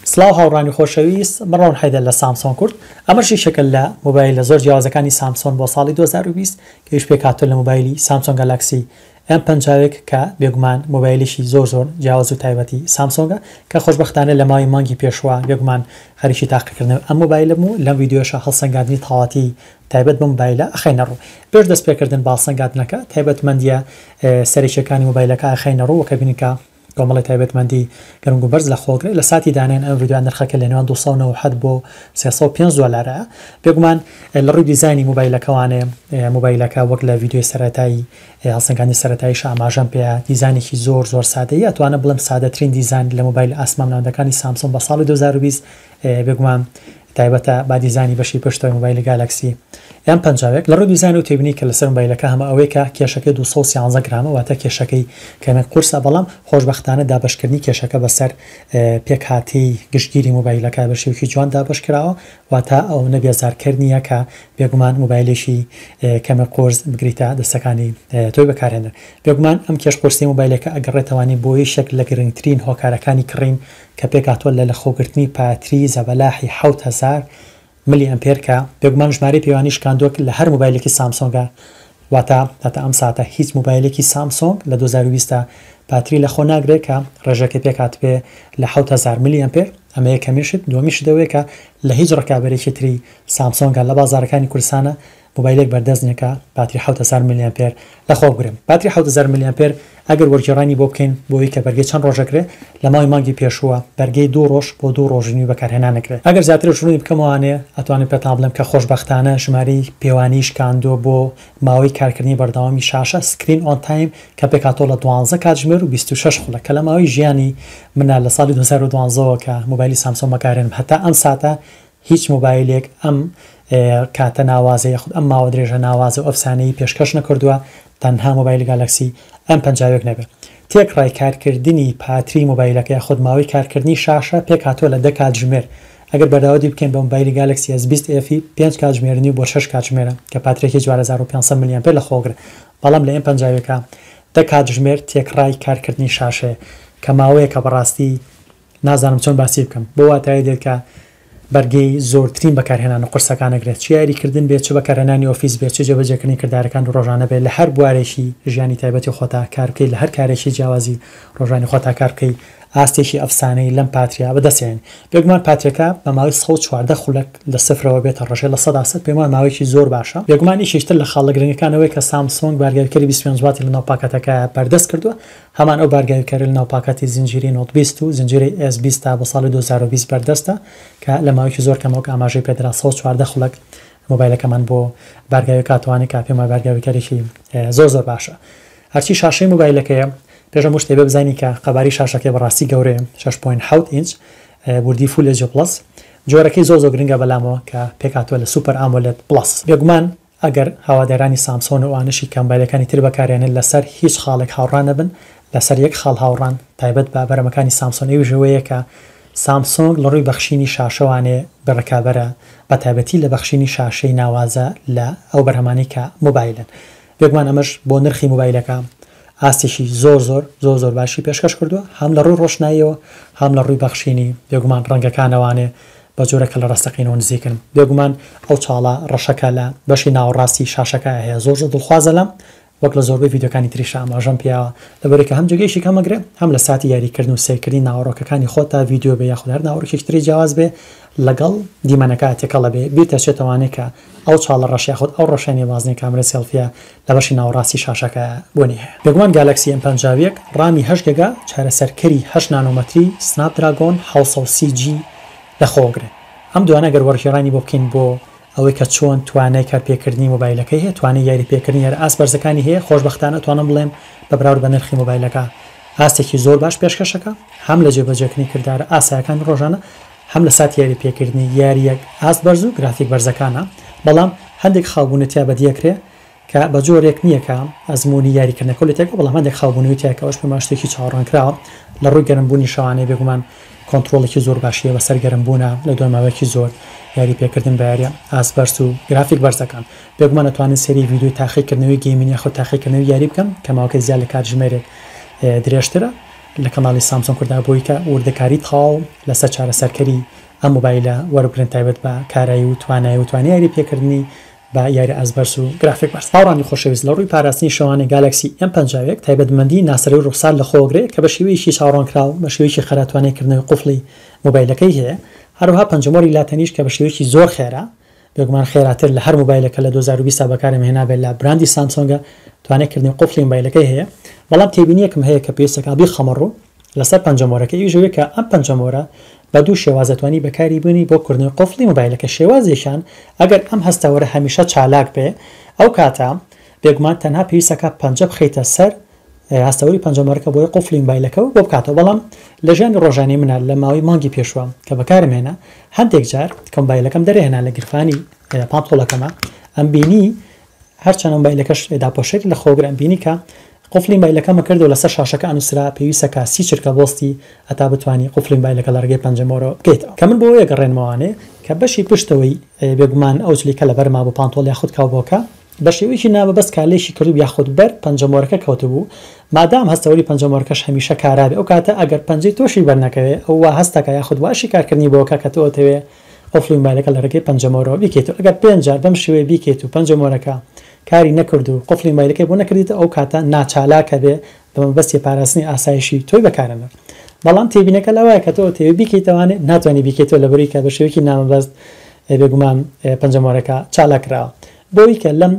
سلااو هاوڕانی خۆشەویست مڕۆن حەیدە لە سامسۆن کورد ئەمەشی شەکل لە مۆبایل لە زۆر جیاوازەکانی سامسۆن بۆ ساڵی 2020 کەش پێکاتۆ لە مۆبایلی سامسۆنگ گالاکسی ئەم50 کە بێگومان مۆبایلیشی زۆر جیاواز و تایبەتی سامسۆنگە کە خۆشبەختانە لە ماوەی مانگی پێشوە بێگومان خەریکی تاقیکردن ئەم مۆبایلم و لەم ڤیدیۆشە هەڵسەنگاندنی تاواتی تایبەت بە مۆبایلە ئەخەینەڕوو پێش دەست پێکردن باڵسەنگاندنەکە تایبەتمەندیە سەرچیەکانی مۆبایلەکە ئەخەینەڕوو وەکە بینیکە کۆمەڵی تایبەتمەندی گەرم و بەرز لە خۆگرێت لە ساتی دانێن ئەم ڤیدیۆ نرخەکە لە نێوان 290 بۆ 305 دلارە بێگومان لە ڕووی دیزایانی مۆبایلەکەوانێ مۆبایلەکە وەک لە ڤیدیۆی سەرەتایی هەڵسەنگاندنی سەرەتاییش ئاماژەم پێە دیزایانێکی زۆر سادەیە ئەتوانە بڵم سادەترین دیزاین لە مۆبایل ئاسماناندەکانی سامسۆن بە ساڵی 2020 بێگومان تایبەتە با دیزانی بەشی پشتەوەی مۆبایلی گالاکسی ئەم50 لە ڕووی دیزاین و تێبینی کە لەسەر مۆبایلەکە هەمە ئەوەی کە کێشەکەی 213 گرامە واتە کێشەکەی کەمێک قورسە بەڵام خۆشبەختانە دابشکردنی کێشەکە بەسەر پێکهاتی گشتگیری مۆبایلەکە بە شێوکی جوان دابشکراوە واتە ئەو نەبێزارکردنیە کە بێگومان مۆبایلێکی کەمە قۆرس بگریتە دەستەکانی تۆی بەکارهێنەر بێگومان ئەم کێش قورسی مۆبایلەکە ئەگەڕێتەوانی بۆی شەک لە گرنگترین هۆکارەکانی کڕین کە پێکاتۆ لە خۆگرتنی پاتری زەبەلاحی 7000 میلی ئەمپێر کە بێگومان ژمارەی پێوانی شکاندووە لە هەر مۆبایلێکی سامسۆنگە واتە ئەم ساتە هیچ مۆبایلێکی سامسۆنگ لە 2020 پاتری لە خۆ ناگرێت کە ڕێژەکە پێکات پێ لە 7000 میلی ئەمپێر ئەمە یەکەمیشت دومیش دەوەیە کە لە هیچ ڕکابەرێکی تری سامسۆنگە لە بازارەکانی کوردستانە مۆبایلێک بەردەستنیەکە پاتری 7000 میلی ئەمپێر لە خۆ بگرم پاتری 7000 میلی ئەمپێر ئەگەر وەرگێڕانی بۆ بکەین بۆی کە بەرگەی چەند ڕۆژەکرێت لە ماوەی مانگی پێشووە بەرگەی 2 ڕۆژ بۆ 2 ڕۆژنی بەکارهێنانەکرێت ئەگەر زیاتر ژوورنی بکەمەوانێ ئەتوانێت پێتان بڵێم کە خۆشبەختانە ژمارەی پێوانی شکاندووە بۆ ماوەی کارکردنی بەردەوامی شاشە سکرین ئۆن تایم کە پێکاتۆ لە 12 کاتژمێر و 26 خولە کە لە ماوەی ژیانی منە لە ساڵی 2012 کە مۆبایلی سامسۆن بەکارهێنم هەتا ئەم ساتە هیچ مۆبایلێک ئەم کاتە ناوازەیە خود ئەم ماوە درێژە ناوازە و ئەفسانەی پێشکەش نەکردووە تەنها مۆبایلی گالاکسی ئەم50 نەبێت تێکڕای کارکردنی پاتری مۆبایلەکە خود ماوەی کارکردنی شاشە پێکاتۆ لە 10 کاتژمێر ئەگەر بەرداوادی بکەین بە مۆبایلی گالاکسی S20 FE 5 کاتژمێرنی بۆ 6 کاتژمێرە کە پاترێکی 4500 میلی ئەمپێر لە خۆگرێت بەڵام لە ئەم50 10 کاتژمێر تێکڕای کارکردنی شاشەیە کە ماوەیە کە بەڕاستی نازانم چۆن باسی بکەم بۆ واتای دێت کە بەرگەی زۆرترین بەکارهێنان و قورسەکانەگرێت چ یاریکردن بێت چ بەکارهێنانی ئۆفیس بێت چ جێبەجێکردنی کردارەکان و ڕۆژانە بێت لە هەر بوارێکی ژیانی تایبەتی خۆتا کار بکەیت لە هەر کارێکی جیاوازی ڕۆژانی خۆتا کار بکەیت ئاستێکی ئەفسانەی لەم پاتریا بەدەستێن بێگومان پاترەکە بە ماوەی 114 خولەک لە سفرەوە بێتە ڕژێ لە 100 پێمان ماوەیەکی زۆر باشە بێگومان ئیشتر لە خاڵە گرنگەکانەوەی کە سامسۆنگ بارگاویکەری 25 واتی لە ناوپاکەتەکە بەردەست کردووە هەمان ئەو بارگاویکەری لە ناوپاکەتی زنجیری نۆت 20 و زنجیری S20 بە ساڵی 2020 بەردەستە کە لە ماوەیەکی زۆر کەمەوە ئاماژەی پێدرا 114 خولەک مۆبایلەکەمان بۆ بارگاوی کاتوانی کا پێما بارگاویکەرێکی زۆر باشە هەرچی شاشەی مۆبایلەکەیە پێشە شتێ بێ بزانانی کە قەباری شاشەکەی بەڕاستی گەورەیە 6.7 ئینچ بوردی فول HD پلس جۆرەکەی زۆر گرنگە بەلامەوە کە پێکاتوە لە سوپەر ئامۆلێد پلس بێگومان ئەگەر هاوادارانی سامسۆن و ئانشی کەمبایلەکانی تر بەکارێنن لەسەر هیچ خاڵێک هاوڕان نەبن لەسەر یەک خاڵ هاوڕان تایبەت بە بەرهەمەکانی سامسۆن ئەوی ژەوەیە کە سامسۆنگ لە ڕووی بەخشینی شاشەوانێ بە ڕکابەرە بە تایبەتی لە بەخشینی شاشەی ناوازە لە ئەو بەرهەمانی کە مۆبایلن بێگومان ئەمەش بۆ نرخی مۆبایلەکە ئاستێکی زۆر باشی پێشکەش کردووە هەم لە ڕووی ڕۆشناییەوە هەم لە ڕووی بەخشینی بێگومان ڕەنگەکانەوانێ بە جۆرەکە لە ڕاستەقینەوە نزیکن بێگومان ئەو چاڵە ڕەشەکە لە بەشی ناوەڕاستی شاشەکە هەیە زۆر دڵخوازە لەم وەک لە زۆربەی ڤیدیۆکانی تریشە ئاماژەم پیاوە لەبەرێکە هەم جێگەیشی کەمەگرێ هەم لە ساتی یاریکردن و سیرکردنی ناوەڕۆکەکانی خۆت تا ڤیدیۆ بێ یاخود هەر ناوەڕۆکێکی تری جیاواز بێ لەگەڵ دیمەنەکە تێکەڵە بێ بیرتەچێتەوانێت کە ئەو چاڵە ڕەشیا خۆت ئەو ڕەشێنی وازنی کامرە سێلفیە لە بەشی ناوەڕاستی شاشەکە بۆنی هەیە بێگومان گالاکسی ئەم50 ڕامی 8 گیگا چارەسەرکەری 8 نانۆمەتری سناپدراگۆن 730G لە خۆگرێت ئەم دوانە گەر وەرگێڕانی بۆ بکەین بۆ ئەوەی کە چۆن توانای کارپێکردنی مۆبایلەکەی هەیە توانای یاریپێکردنی هەر ئاس بەرزەکانی هەیە خۆشبەختانە توانم بڵێم بە بەراورد بە نرخی مۆبایلەکە ئاستێکی زۆر باش پێشکەشەکە هەم لە جێبەجێکردنی کردارە ئاسایەکان ڕۆژانە هەم لە سات یاریپێکردنی یاریەک ئاست بەرز و گرافیک بەرزەکانە بەڵام هەندێک خاوبوونەتیا بەدیەکرێت کە بە جۆرێک نییە کە ئەزموونی یاریکردنەکە لە تێکە بەڵام هەندێک خاوبوونەوەیتیاکە ئەوش پێمان شتێکی چاوەڕوانکراوە لە ڕووی گەرمبوونی شەوانەی بێگومان کۆنتترۆڵێکی زۆر باشیە بەسەر گەرمبوونە لە دوای ماوەیەکی زۆر یاری پێکردن بە یاریە ئاسبەرس و گرافیک بەرزەکان بێگومان دەتوانن سەری ڤیدیۆی تاقیکردنەوەی گەیمینی خۆ تاقیکردنەوەی یاری بکەم کە ماوەکەی زیاد لە کاتژمێرێک درێژترە لە کەناڵی سامسۆن کوردا بۆی کە وردەکاری تاو لەسەر چارەسەرکەری ئەم مۆبایلە وەربگرن تایبەت بە کارایی و توانایی و توانیاری پێکردنی با یاری ئەزبەرس و گرافیک بەرز. هاوڕانی خۆشەویست، لە ڕووی پاراستنی شەوانی گالاکسی M50 تایبەتمەندی ناسەری و ڕوخسار لە خۆگرێ کە بە شێوەیەکی چاوەڕوانکراو بە شێوەیەکی خەراتوانیکردنەوەی قوفڵی مۆبایلەکەی هەیە. هەروەها پەنجەمۆری لاتەنیش کە بە شێوەیەکی زۆر خێرا، بێگومان خێراتر لە هەر مۆبایلەکە لە 2020 بەکارهێنا بێت لە براندی سامسۆنگە توانێتکردنی قوفڵی مۆبایلەکەی هەیە. بەڵام تێبینیەکم هەیە کە پێویستە بیخەمەڕوو لەسەر پەنجەمۆرەکە ئیژەوەیە کە ئەم پەنجەمۆرە بە دوو شێوازەتوانی بەکاری بوونی بۆ کردنی قوفڵی مۆبایلەکە. شێوازێکیان ئەگەر ئەم هەستەوەرە هەمیشە چالاک بێ، ئەو کاتە بێگومان تەنها پێویستەکە پەنجە بخەیتە سەر هەستەوەری پەنجەمۆرەکە بۆی قوفڵی مۆبایلەکە و بۆ بکاتەوە. بەڵام لە ژیانی ڕۆژانەی منە لە ماوەی مانگی پێشوە کە بەکارمێنە هەندێک جار کە مۆبایلەکەم دەرهێنا لە گرفانی پانتۆڵەکەمە، ئەم بینی هەرچەند مۆبایلەکەش داپۆشێت لە خۆگر ئەم بینی کە قوفڵی مۆبایلەکەمە کردو لەسەر شاشەکە ئەنووسرا پێویستە سی چرکە بۆستی ئەتا بتوانانی قوفڵی مۆبایلەکە لە ڕێگەی پەنجەمۆرە بکەیتەوە. کە من بۆ گەڕێنمەوانێ کە بەشی پشتەوەی بێگومان ئەو جلیکە لە بەرما بۆ پانتۆڵ یاخود کاوبۆکە بە شێوەیەکی نابەست کالێشی کردو یاخود بەر پەنجەمۆرەکە کەوتبوو، مادام هەستەوەری پەنجەمۆرەکەش هەمیشە کارابێ، ئەو کاتە ئەگەر پەنجەی تۆشی بەرنەکەوێ ئەو وا هەستەکە یاخود واشی کارکردنی بۆکە کە تۆتەوێ قوفڵی مۆبایلەکە لە ڕێگەی پەنجەمۆرەوە بیکەیتەوە. ئەگەر 5 جار بەم شێوەیە بیکەیت و پەنجەمۆرەکە کاری نەکرد و قوفڵی مۆبایلەکەی بۆ نەکردیتە، ئەو کاتە ناچالاکە بێ بەمەبەستی پاراستنی ئاسایشی تۆی بەکارەنە. بەڵام تێبینەکە لەوایە کە تۆ تێوی بیکەیتەوانێ ناتوانانی بیکەیتەوە لە بەرووی کە بە شێوەیەکی نامەبەست بێگومان پەنجەمۆرەکە چالاکراوە. بۆی کە لەم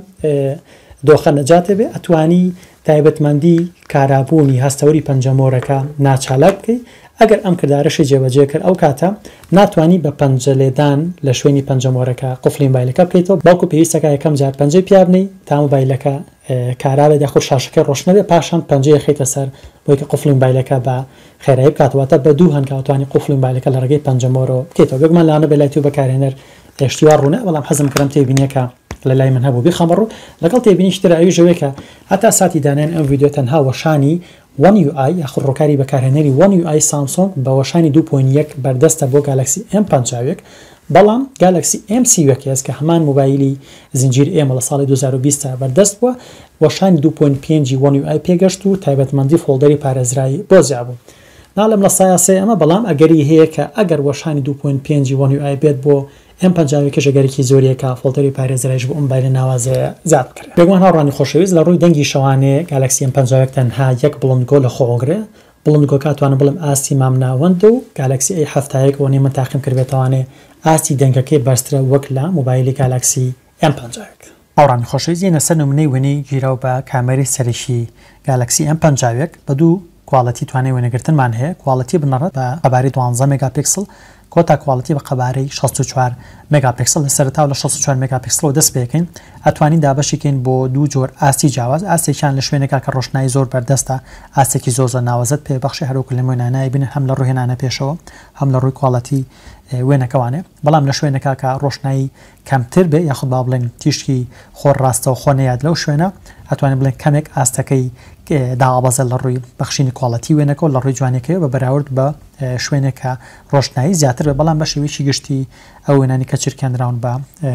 دۆخە نەجاتێ بێ ئەتوانی تایبەتمەندی کارابوونی هەستەوەری پەنجەمۆرەکە ناچالاک بکەیت. ئەگەر ئەم کردارەشی جێبەجێ کرد، ئەو کاتە ناتوانانی بە پەنجەلێدان لە شوێنی پەنجەمۆرەکە قوفڵی مۆبایلەکە بکەیتەوە، بەڵکو پێویستەکە یەکەم جار پەنجەی پیابنی تا مۆبایلەکە کارابێت یاخود شاشەکە ڕۆشنەبێ، پاشان پەنجەیە خەیتە سەر بۆی کە قوفڵی مۆبایلەکە بە خێرایی بکاتەوەتە بە دوو هەنگاوتوانی قوفڵی مۆبایلەکە لە ڕێگەی پەنجەمۆرەوە بکەیتەوە. بێگومان لەوانە بە لای تۆ بەکارهێنەر هێشتیوار ڕوونە، بەڵام حەزم کردم تێبینیەکە لە لای من هەبوو بیخەمەڕوو. لەگەڵ تێبینیشترە ئەوی ژەوەیەکە هەتا ساتی دانان ئەم ڤیدیۆ تەنها وەشانی One UI یاخود ڕۆکاری بەکارهێنەری One UI سامسۆنگ بە وەشانی 2.1 بەردەستە بۆ گالاکسی M50، بەڵام گالاکسی M30 کە هەمان مۆبایلی زنجیر ئێمە لە ساڵی 2020 بەردەست بووە، وەشانی 2.5 One UI پێگەشت و تایبەتمەندی فۆڵدەری پارێزرایی بۆ زیابوو. ناڵم لە سایاسێ ئەمە، بەڵام ئەگەری هەیە کە ئەگەر وەشانی 2.5 One UI بێت بۆ M50 ژەگەرێکی زۆریەکە فۆڵدەری پارێزرایش بۆ مۆبایلە ناوازەیە زیاد بکرێت. بێگومان هاوڕانی خۆشەویست، لە ڕووی دەنگی شەوانێ گالاکسی M50 تەنها یەک بڵندگۆ لە خۆگرێ، بڵندگۆ کاتوانە بڵم ئاستی مامناوەند و گالاکسی A71 وەنی من تاقیم کردێتەوانێ ئاستی دەنگەکەی بەرزترە وەک لە مۆبایلی گالاکسی M50. هاوڕانی خۆشەویست، یەنە سەر نمونەی وێنەی گیراو بە کامێرەی سەرەکی گالاکسی M50 بە دوو کواڵەتی توانای وێنەگرتنمان هەیە. کواڵەتی بنەڕەت بە قەبارەی 12 مێگاپیکسل، کۆتا کواڵەتی بە قەبارەی 64 مێگاپیکسل. لە سەرتاو لە 64 مێگاپیکسلەوە دەست پێکەین، ئەتوانین دابەشیکەین بۆ دوو جۆر ئاستی جیاواز. ئاستێکیان لە شوێنێکا کە ڕۆشنایی زۆر بەردەستە، ئاستێکی زۆر ناوەزت پێبەخشی هەروەکو لە مێنانای بین هەم لە ڕووی هێنانە پێشەوە هەم لە ڕووی کواڵەتی وێنەکەوانێ. بەڵام لە شوێنێکا کە ڕۆشنایی کەمتر بێ یاخود با بڵێن تیشکی خۆر ڕاستە و خۆنەیاد لەو شوێنە، ئەتوانین بڵێن کەمێک ئاستەکەی داوابەزە لە ڕووی بەخشینی کواڵەتی وێنەکە و لە ڕووی جوانەکەی بە بەراورد بە شوێنێکە ڕۆشنایی زیاتر بێ. بەڵام بە شێوەیەکی گشتی ئەو وێنانی کە چرکێنراون بە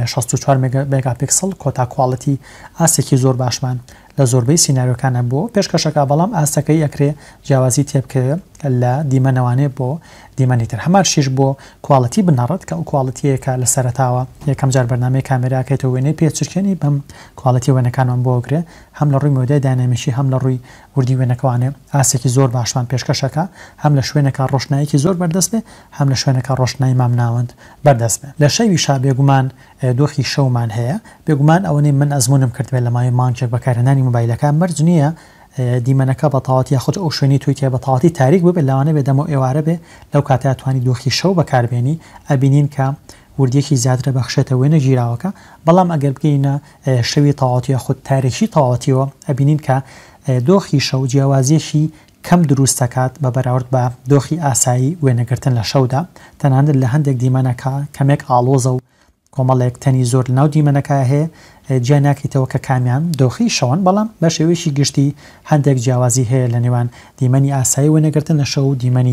64 مێگاپیکسل کۆتا کواڵەتی ئاستێکی زۆر باشمان لە زۆربەی سیناریۆکانە بۆ پێشکەشەکە. بەڵام ئاستەکەی ئەکرێ جیاوازی تێبکەوێت لە دیمەنەوانێ بۆ دیمەنیتر. هەمان شیش بۆ کواڵەتی بنەڕەت کە ئەو کواڵەتیەکە لە سەرتاوە یەکەم جار بەرنامەی کامێراکەیتەوە وێنەی پێچرکێنی بەم کواڵەتی وێنەکانمان بۆ ئەگرێ، هەم لە ڕووی مۆدای داینامیکی هەم لە ڕووی وردی وێنەکەوانێ ئاسێکی زۆر باشمان پێشکەشەکە، هەم لە شوێنێکە ڕۆشنایەکی زۆر بەردەست بێ، هەم لە شوێنەکە ڕۆشنایی مامناوەند بەردەست بێ. لە شەویشا بێگومان دۆخی شەومان هەیە. بێگومان ئەوەی من ئەزموونم کردوێت لە ماوەی مانگێک بەکارهێنانی مۆبایلەکە مەرج نییە دیمەنەکە بە تەواوەتی یاخود ئەو شوێنی توی تێ بە تەواوەتی تاریک بێ، لەوانە بێ دەمە ئێوارە بێ، لەو کاتە توانی دۆخی شەو بەکاربێنی ئەبینین کە وردیەکی زیاترە بەخشێتە وێنە گیراوەکە. بەڵام ئەگەر بگەینە شەوی تەواوەتی یاخود تاریکی تەواوەتیەوە ئەبینین کە دۆخی شەو جیاوازیەکی کەم دروست دەکات بە بەراورد بە دۆخی ئاسایی وێنەگرتن لە شەودا. تەنانەت لە هەندێک دیمەنەکە کەمێک ئاڵۆزە و کۆمەڵێک تەنی زۆر لەناو دیمەنەکە هەیە، جیا ناکەیتەوە کە کامیان دۆخی شەوان، بەڵام بە شێوەیەکی گشتی هەندێک جیاوازی هەیە لە نێوان دیمەنی ئاسایی وێنەگرتن لە شەو و دیمەنی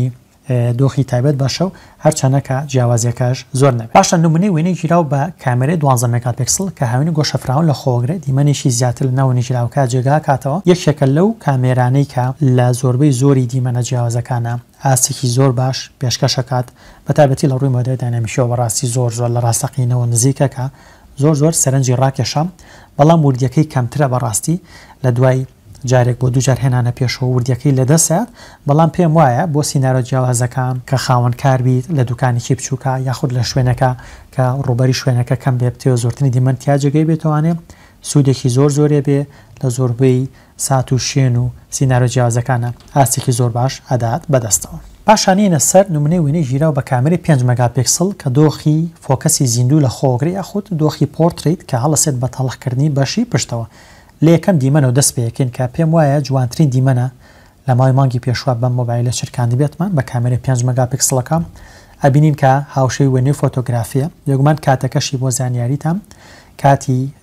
دۆخی تایبەت باشە و هەرچەنەکە جیاوازیەکەش زۆر نەبێت. باشە نمونەی وێنەی ژیراو بە کامێرەی 12 مێگاپیکسل کە هاوێنی گۆشەفراون لە خۆگرێت دیمەنێکی زیاتر لە ناوەنی ژیراوکە جێگا کاتەوە یەکێکە لەو کامێرانەی کە لە زۆربەی زۆری دیمەنە جیاوازەکانە ئاستێکی زۆر باش پێشکەشەکات بە تایبەتی لە ڕووی مۆدەل داینامیکیەوە بەڕاستی زۆر لە ڕاستەقینەوە نزیکەکە زۆر سەرنجی ڕاکێشە بەڵام وردیەکەی کەمترە بەڕاستی لە دوای جارێک بۆ دوو جار هێنانە پێشەوە وردیەکەی لەدەسات بەڵام پێم وایە بۆ سینارۆ جیاوازەکان کە خاوەنکار بیت لە دوکانێکی بچووکە یاخود لە شوێنەکە کە ڕوبەری شوێنەکە کەم بێ بتێ زۆرترین دیمەنتیا جێگەی بێتوانێ سوودێکی زۆرێ بێ لە زۆربەی سات و شوێن و سینارۆ جیاوازەکانە ئاستێکی زۆر باش ئەدات بەدەستەوە. پاشانینە سەر نمونەی وێنەی ژیراو بە کامێرەی 5 مێگاپیکسل کە دۆخی فۆکەسی زیندوو لە خۆگری یاخود دۆخی پۆرتریت کە هەڵەسێت بە تەڵەخکردنی بەشی پشتەوە لە یەکەم دیمەنەوە دەست پێکەین کە پێم وایە جوانترین دیمەنە لە ماوەی مانگی پێشوە بەم مۆبایلە چرکاندی بێتمان بە کامێرەی 5 مێگاپیکسلەکە ئەبینین کە هاوشەی وێنەی فۆتۆگرافیە یەکمان کاتەکەشی بۆ زانیاریتان کاتی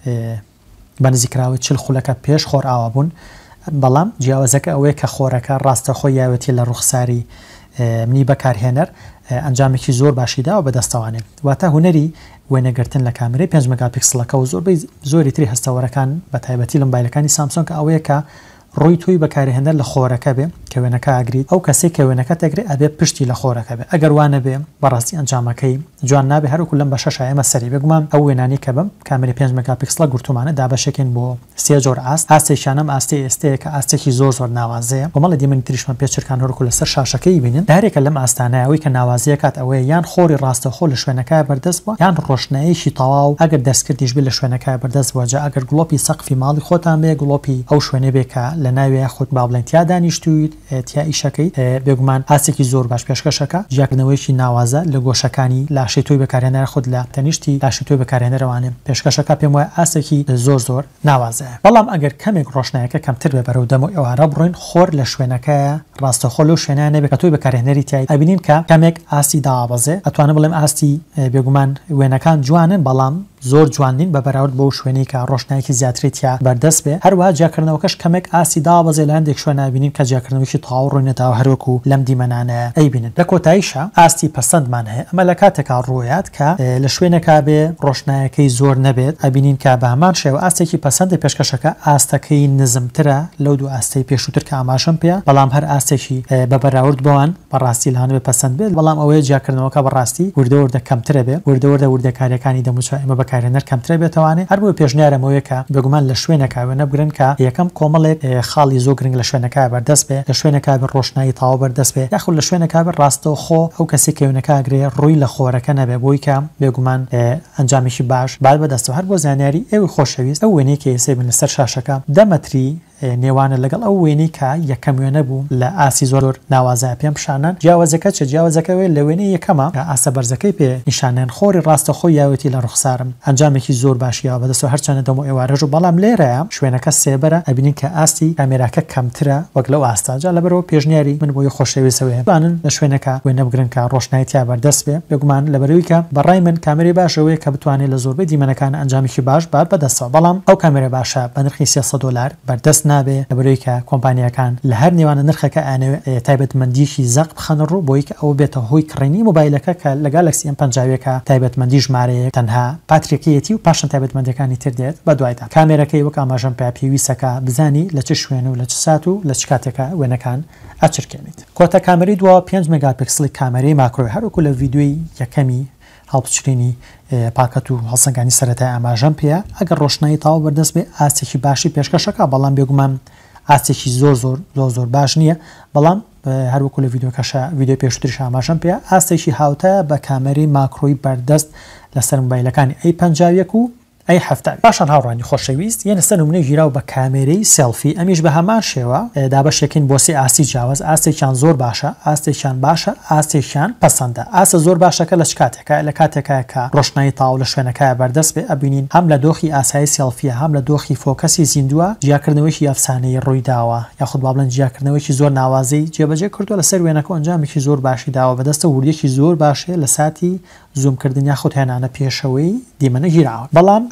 بەنزیکراوی 40 خولەکە پێش خۆر ئاوا بوون بەڵام جیاوازەکە ئەوەیە کە خۆرەکە ڕاستەخۆی یاوەتی لە ڕوخساری منی بەکارهێنەر ئەنجامێکی زۆر باشیداوە بەدەستەوانێت واتە هوەری وێنەگرتن لە کامێرەی 5 مێگاپیکسلەکە و زۆری تری هەستەوەرەکان بە تایبەتی لە مۆبایلەکانی سامسۆنگ کە ئەوەیە کە ڕووی توی بەکارهێنەر لە خۆرەکە بێ کە وێنەکە ئاگریت ئەو کەسێک کە وێنەکە تەگرێت ئەبێ پشتی لە خۆرەکە بێ ئەگەر وانە بێ بەڕاستی ئەنجامەکەی جوان نابێ هەروکو لەم بەشە ئێمە سەری بگومان ئەو وێنانی کە بم کامێرەی 5 مێگاپیکسلە گورتومانە دابەشێکن بۆ سێ جۆر ئاستێکیانم ئاستی ئێستەیە کە ئاستێکی زۆر ناوازەیە بۆمەڵە دیمەنی تریشمان پێچرکان هەروکو لەسەر شاشەکەی بینن دارێکە لەم ئاستانایەوەی کە ناوازەیە کات ئەوەیە یان خۆری ڕاستەخۆ لە شوێنەکە بەردەست بووە یان ڕۆشناییشی تەواو ئەگەر دەستکردیش بێ لە شوێنەکە بەردەست بووە جا ئەگەر گڵۆپی سەقفی ماڵی خۆتان بێ گڵۆپی ئەو شوێنە بێ کە لە ناوێ خۆت بابڵێن تیا دانیشتویت تیا ئیشەکەی بێگومان ئاستێکی زۆر باش پێشکەشەکە جیاکردنەوەیکی ناوازە لە گۆشەکانی لاشەی توی بەکارهێنەر خود لە تەنیشتی لاشەی توی بەکارهێنەرەوانێ پێشکەشەکە پێم وایە ئاستێکی زۆر ناوازەیە بەڵام ئەگەر کەمێک ڕۆشنایەکە کەمتر بێ بەرەو دەمەوە ئێوارە بڕۆین خۆر لە شوێنەکە ڕاستەخۆ لەو شوێنانە بێت کە توی بەکارهێنەری تای ئەبینین کە کەمێک ئاستی داوازێ ئەتوانە بڵێم ئاستی بێگومان وێنەکان جوانن بەڵام زۆر جوانین بە بەراورد بۆ شوێنی کە ڕۆشنایەکی زیاتریتیا بەردەست بێ هەروەها جیاکردنەوەکەش کەمێک ئاستی دابەزێ لە هەندێک شوێنە بینین کە جیاکردنەوەکی تەواو ڕوونێتەوە هەروەکو لەم دیمەنانە ئەیبینن لە کۆتاییشە ئاستی پەسەندمان هەیە ئەمە لە کاتێکا ڕوویات کە لە شوێنێکا بێ ڕۆشنایەکەی زۆر نەبێت ئەبینین کە بە هەمان شێوە ئاستێکی پەسەندی پێشکەشەکە ئاستەکەی نزمترە لەو دوو ئاستەی پێشووتر کە ئاماژەم پێ بەڵام هەر ئاستێکی بە بەراورد بەوان بەڕاستی لە هەنوێ پەسەند بێت بەڵام ئەوەیە جیاکردنەوەکە بەڕاستی وردە کەمترە بێ وردەکاریەکانی دەموچوە ئێمە بەکارهێنەر کەمترە بێتوانێت هەر بۆ پێشنیارەمەوەیە کە بێگومان لە شوێنەکە وێنە بگرن کە یەکەم کۆمەڵێک خاڵی زۆر گرنگ لە شوێنەکە بەردەست بێ لە شوێنەکە بە ڕۆشنایی تاوا بەردەست بێ یاخود لە شوێنەکە بە ڕاستەوخۆ ئەو کەسی کە وێنەکە ئاگرێ ڕووی لە خۆرەکە نەبێ بۆی کە بێگومان ئەنجامێکی باش بعد بەدەستەوە هەر بۆ زانیاری ئەوی خۆشەویست ئەو وێنەی کە ئێسێ بن لەسەر شاشەکە 10 مەتری نێوانە لەگەڵ ئەو وێنەی کە یەکەم وێنە بوو لە ئاسی زۆر ناوازە پێم پیشانان جیاوازەکە چه جیاوازەکەوێ لە وێنەی یەکەمە کە ئاسە بەرزەکەی پێ نیشانێن خۆری ڕاستەخۆی یاوەتی لە ڕوخسارم ئەنجامێکی زۆر باشیەوە بەدەستەوە هەرچەنە دەمە ئێوارەژ و بەڵام لێرەیە شوێنەکە سێبەرە ئەبینین کە ئاستی کامێراکە کەمترە وەک لەو ئاستاجا لەبەرەوە پێشنیاری من بۆی خۆشەویستەوەیە بانن لە شوێنەکە وێنە بگرن کە ڕۆشنایەتیا بەردەست بێ بێگومان لەبەرەوەی کە بەڕای من کامێرەی باشەوەیە کە بتوانێت لە زۆربەی دیمەنەکان ئەنجامێکی باش بعد بەدەستەوە بەڵام ئەو کامێرە باشە بە نرخی $300 بەردەست نابێ لەبەرەوەی کۆمپانیەکان لە هەر نێوانە نرخەکە ئەنەوێت تایبەتمەندیشی زەق بخەنە ڕوو بۆی کە ئەو بێتە هۆی کڕینی مۆبایلەکە کە لە گالاکسی M50ەکە تایبەتمەندی ژمارەیە تەنها پاتریەکەیەتی و پاشان تایبەتمەندەکانی تر دێت بە دوایدا کامێرەکەی وەک ئاماژەم پێ پێویستەکە بزانی لە چ شوێن و لە چ سات و لە چ کاتێکە وێنەکان ئەچرکێنیت کۆتە کامەرەی دوا 5 مێگاپیکسلی کامەرەی ماکرۆی هەروکو لە ڤیدیۆی یەکەمی هەڵبچرینی پاکەت و هەڵسەنگانی سەرەتای ئاماژەم پێ ئەگەر ڕۆشنایی تاوا بەردەست بێ ئاستێکی باشی پێشکەشەکە بەڵام بێگومان ئاستێکی زۆر باش نییە بەڵام هەروەکو لە ڤیدیۆ پێشتریش ئاماژەم پێ ئاستێکی هاوتایە بە کامەرەی ماکرۆی بەردەست لەسەر مۆبایلەکانی A51 و A70 باشان هاوڕانی خۆشەویست یەنە سەر نمونەی ژیراو بە کامێرەی سێلفی ئەمیش بە هەمان شێوە دابەشێکین بۆ سێ ئاستی جیاواز ئاستێکیان زۆر باشە ئاستێکیان باشە ئاستێکیان پەسەندە ئاستە زۆر باشەکە لە کاتێکە لە کاتێکە کە ڕۆشنایی تاو لە شوێنەکە بەردەست بێ ئەبینین هەم لە دۆخی ئاسایی سێلفیە هەم لە دۆخی فۆکەسی زیندووە جیاکردنەوەیکی ئەفسانەی ڕوویداوە یاخود با بڵێن جیاکردنەوەیکی زۆر ناوازەی جێبەجێ کردووە لەسەر وێنەکە ئەنجامێکی زۆر باشی داوە بەدەستە وردێکی زۆر باشێ لە ساتی زوومکردن یاخود هێنانە پێشەوەی دیمەنە ژیراوە بەڵام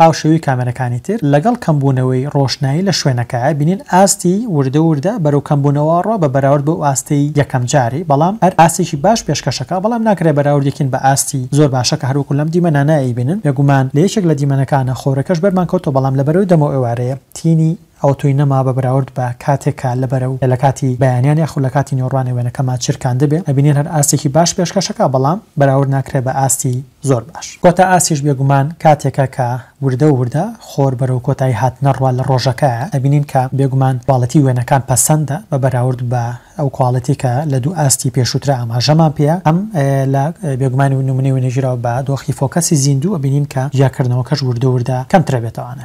هاوشێوی کامێرەکانی تر لەگەڵ کەمبوونەوەی ڕۆشنایی لە شوێنەکە بینین ئاستی وردە وردە بەرەو کەمبوونەوە ڕۆ بە بەراورد بە ئاستی یەکەم جاری بەڵام هەر ئاستێکی باش پێشکەشەکە بەڵام ناکرێت بەراوردێکین بە ئاستی زۆر باشەکە هەروەکو لەم دیمەنانە بینن بێگومان لە یەکێک لە دیمەنەکانە خۆرەکەش بەرمان کەوتەوە بەڵام لەبەرەوەی دەمە ئێوارەیە تینی ئەو توی نەما بە بەراورد بە کاتێکە لەبەرەو لە کاتی بەیانیان یاخود لە کاتی نێوەڕوانی وێنەکەمان چرکان دەبێت ئەبینین هەر ئاستێکی باش پێشکەشەکە بەڵام بەراورد ناکرێت بە ئاستی زۆر باش کۆتا ئاسیش بێگومان کاتێکە کە وردە وردە خۆر بەرەو کۆتایی هات نەڕوا لە ڕۆژەکە ئەبینین کە بێگومان کواڵەتی وێنەکان پەسەندە بە بەراورد بە ئەو کواڵەتی کە لە دوو ئاستی پێشووترە ئاماژەمان پێە ئەم لە بێگومانی و نمونەی وێنەژیراوە بە دۆخی فۆکەسی زیندوو ئەبینین کە ژیاکردنەوەکەش وردە وردە کەمترە بێتەوانە.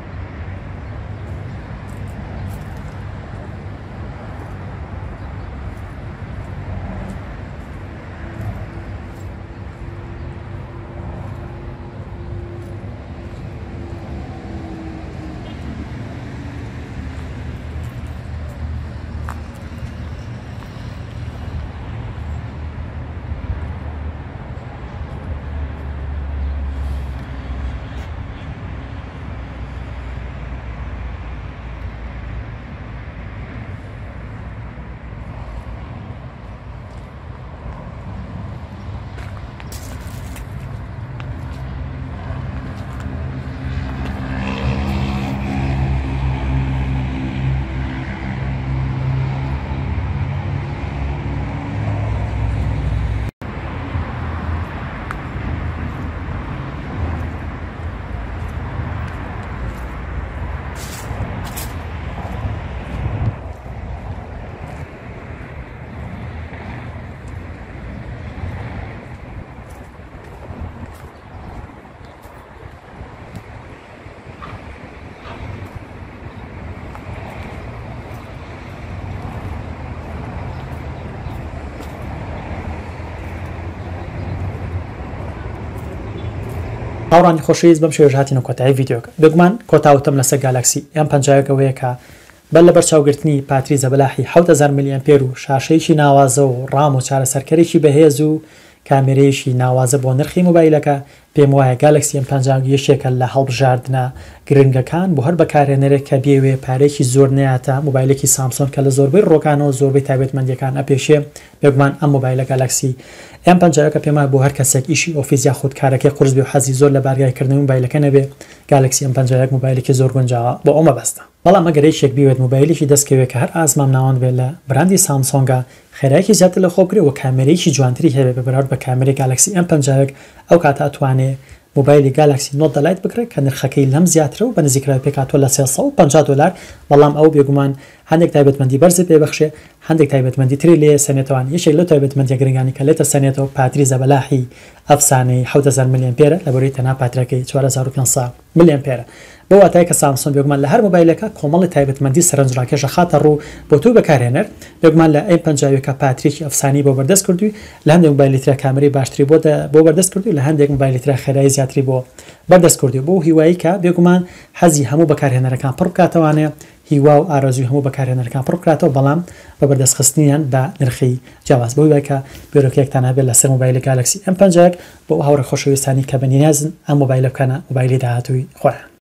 هاوڕانی خۆشەویست بەم شێوەژە هاتینە کۆتایی ڤیدیۆکە بێگومان کۆتاوتم لەسەر گالاکسی ئەم پەنجایەکەوەیە کە بەر لە بەرچاوگرتنی پاتری زەبەلاحی 7000 میلی ئەمپێر و شاشەیەکی ناوازە و ڕام و چارەسەرکەرێکی بەهێز و کامێرەیەکی ناوازە بۆ نرخی مۆبایلەکە پێم وایە گالاکسی ئەم پەنجایەک یەکێکە لە هەڵبژاردنە گرنگەکان بۆ هەر بەکارهێنەرێک کە بێوێ پارێکی زۆر نەیاتە مۆبایلێکی سامسۆنگ کە لە زۆربەی ڕۆکانەوە زۆربەی تایبەتمەندیەکان ئەپێشێ بێگومان ئەم مۆبایلە گالاکسی ئەم پەنجایەکە پێما بۆ هەر کەسێک ئیشی ئۆفیس یا خودکارەکەی قورس بێ و حەزی زۆر لە بارگایکردنی مۆبایلەکە نەبێ گالاکسی ئەم پەنجایەک مۆبایلێکی زۆر گونجاوە بۆ ئەومە بەستە بەڵام ئەگەر هیچێک بیوێت مۆبایلێکی دەستکەوێت کە هەر ئازمام ناوەند بێت لە براندی سامسۆنگە خێرایەکی زیاتر لە خۆ بگرێت و کامێرەیەکی جوانتری هەبێت بە بەراورد بە کامێرەی گالاکسی ئەم پەنجایەک ئەو کاتە ئەتوانێت مۆبایلی گالاکسی نۆت دەلایت بکرێت کە نرخەکەی لەم زیاترە و بە نزیکراوی پێکاتۆ لە $350 بەڵام ئەو بێگومان هەندێک تایبەتمەندی بەرزی پێبەخشێ هەندێک تایبەتمەندی تری لێ سەنێتەوان یەکێک لەو تایبەتمەندیە گرنگانی کە لێتە سەنێتەوە پاتری زەبەلاحی ئەفسانەی 7000 میلی ئەمپێرە لەبەرەوەی تەنها پاترەکەی 4500 میلی ئەمپێرە بۆ واتای کە سامسۆنگ بێگومان لە هەر مۆبایلەکە کۆمەڵی تایبەتمەندی سەرنجڕاکێشە خاتە ڕوو بۆ تو بەکارهێنەر بێگومان لە ئەم پەنجاوێکە پاتریکی ئەفسانی بۆ بەردەست کردووی لە هەندێک مۆبایلی ترە کامەرەی باشتری بۆ بەردەست کردووی لە هەندێک مۆبایلی ترە خێرایی زیاتری بۆ بەردەست کردووی بۆ هیوایی کە بێگومان حەزی هەموو بەکارهێنەرەکان پڕ بکاتەوانێ هیوا و ئارەزوی هەموو بەکارهێنەرەکان پڕ بکاتەوە بەڵام بە بەردەستخستنیان بە نرخی جیاواز بۆی وایکە بیرۆکەیەکتان هەبێت لەسەر مۆبایلی گالاکسی ئەم پەنجایەک بۆ هاوڕێ خۆشەویستانی کە بەنیازن ئەم مۆبایلە بکەنە مۆبایلی داهاتووی خۆیان.